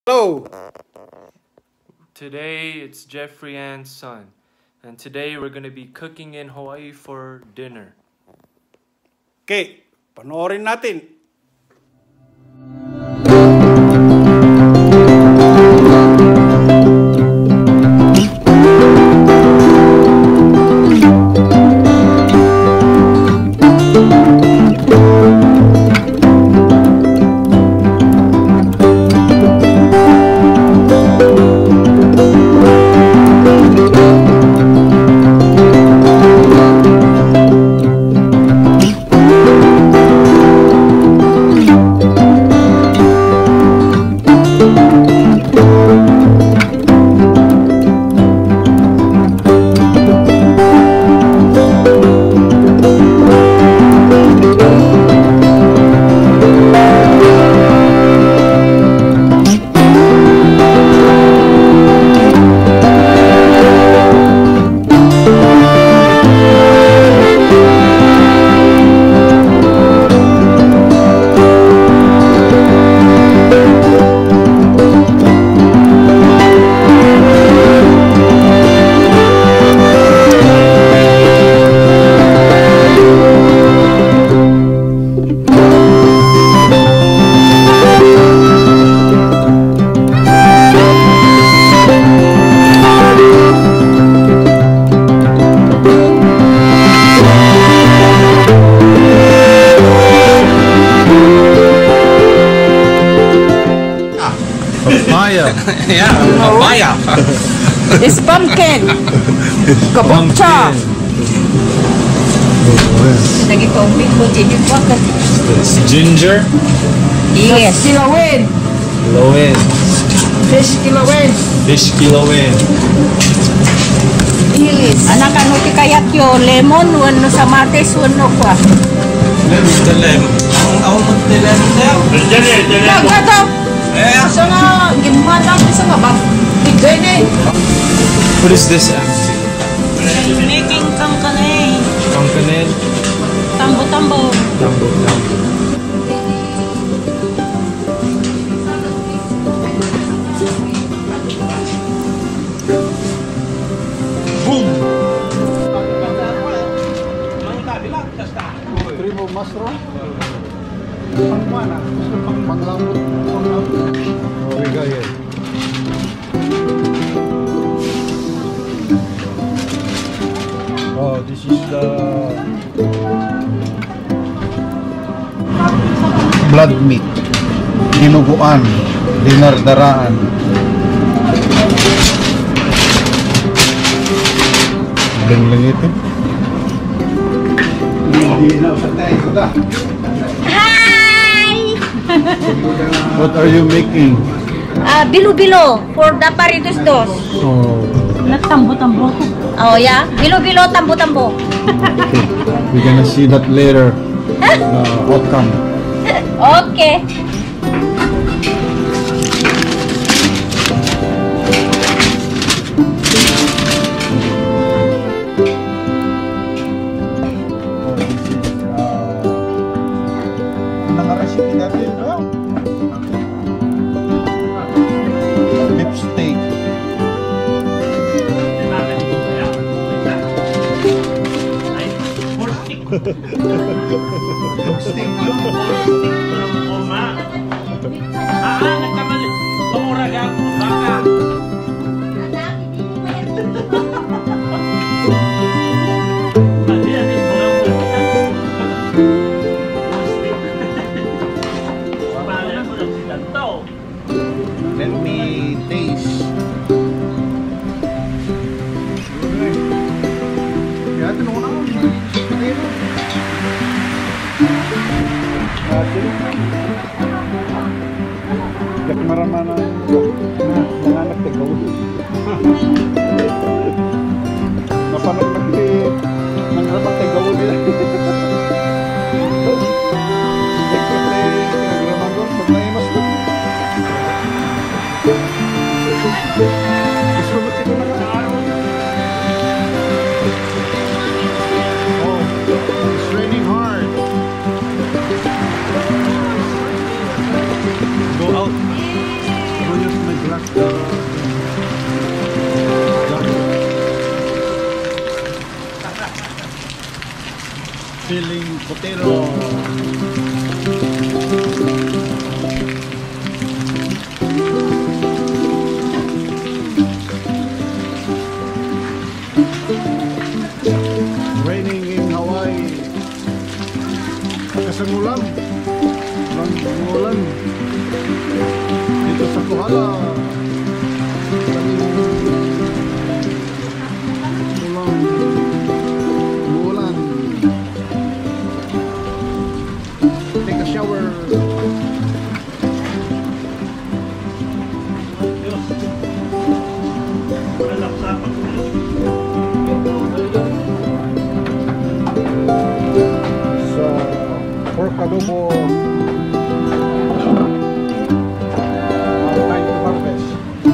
Hello. Today it's Jeffrey Ann's son, and today we're gonna be cooking in Hawaii for dinner. Okay, panoorin natin. Papaya. Yeah, papaya. It's pumpkin. Kabocha. Lagi tubig mo din yung wakat. It's ginger. Yes. Kilawin. Kilawin. Fish kilawin. Fish kilawin. Yes. Anak ano ti kayat yo lemon wano samates wano kwa. The lemon. Ang mo the lemon daw. Kagato. Sa nga ginuhan lang sa nga ba. Bigay ni. What is this? Making kangkanay. Kangkanen. Tambo-tambo. Tambo. Boom! Primo mushroom. Panglambot. Oregano. Oh, this is the blood meat. Dinuguan, dinardaraan. Langit-langit. Hi! What are you making? Bilo-bilo for the paritos dos. Oh, Nagtambo-tambo. Oh, yeah? Bilo-bilo, tambo-tambo. okay. We're gonna see that later. Outcome. Okay. Naka-recipe natin, no? Beef steak. Let me taste. Maramana nanganak tegaw. Napanagpag nangraman tegaw nila. It's raining hard. Go out. Go start the peeling potato. Raining in Hawaii. Kasang ulan. Ulan. Dito sa Kohala. Umulan. Take a shower. So, pork adobo. Time to harvest.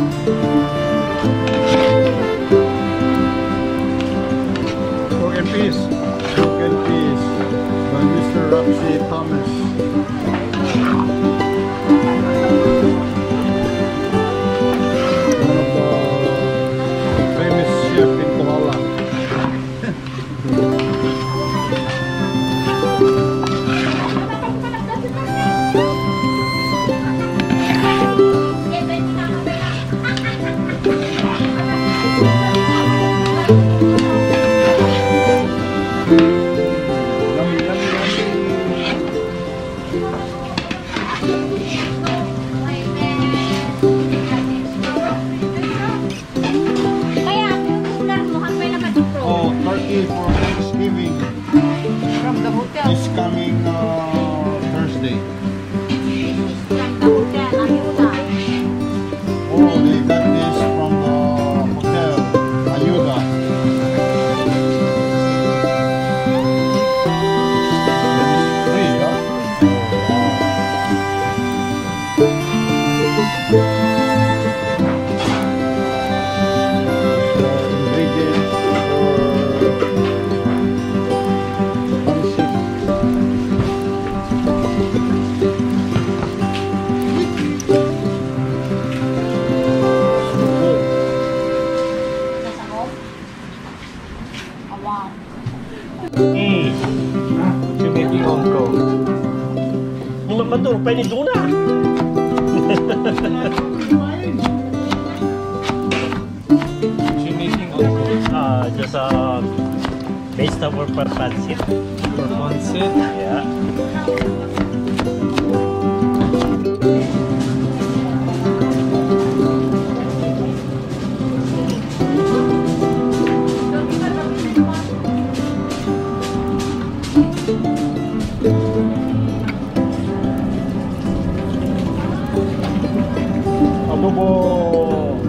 Pork and peas. Pork and peas by Mr. Ramsey Thomas. One of the famous chef in Kohala. Oh, turkey for Thanksgiving From the hotel. is coming Thursday. From the hotel. Ayuda. Oh, they got this from the hotel, Ayuda. It's free, huh? Ingredients for pancit. Nasa home. Awan. Hey, What you making, Uncle? yung mamador pa ni Duna. What you making, Uncle? Just vegetable for pancit. For pancit? Yeah. Adobo.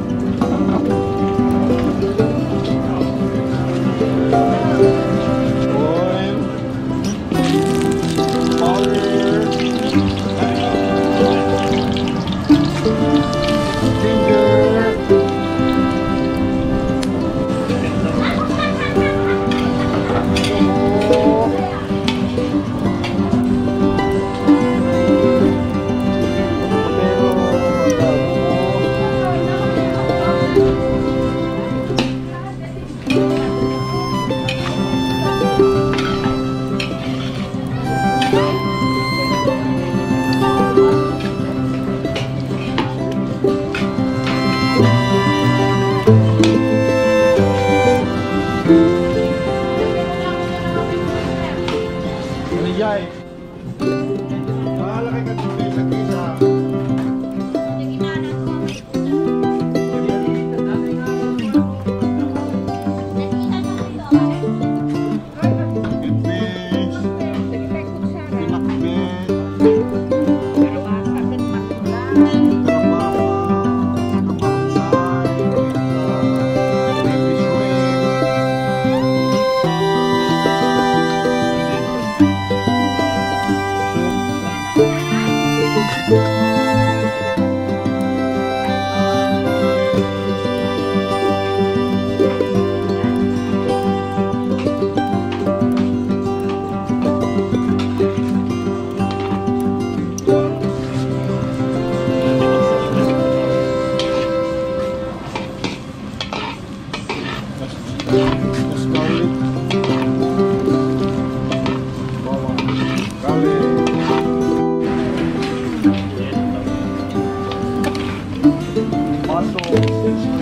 Oil. Powder. Ginger. Adobo. Potato. Adobo. tomato,